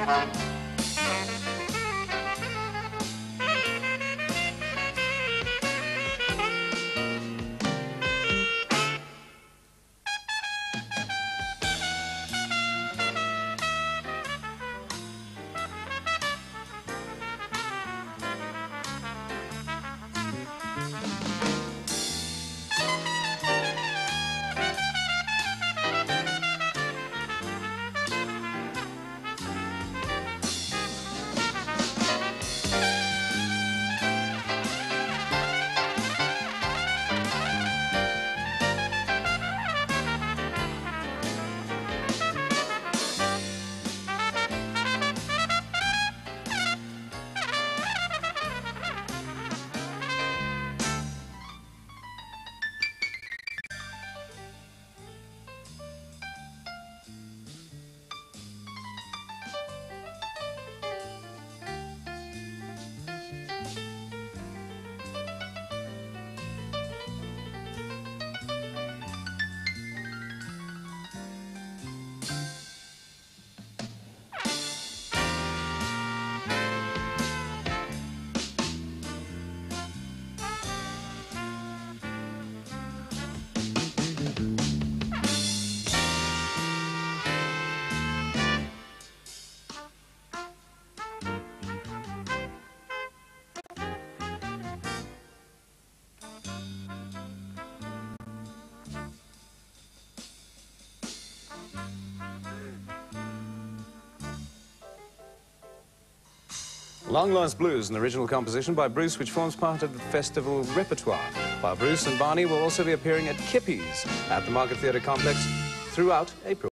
Long Lost Blues, an original composition by Bruce, which forms part of the festival repertoire, while Bruce and Barney will also be appearing at Kippy's at the Market Theatre Complex throughout April.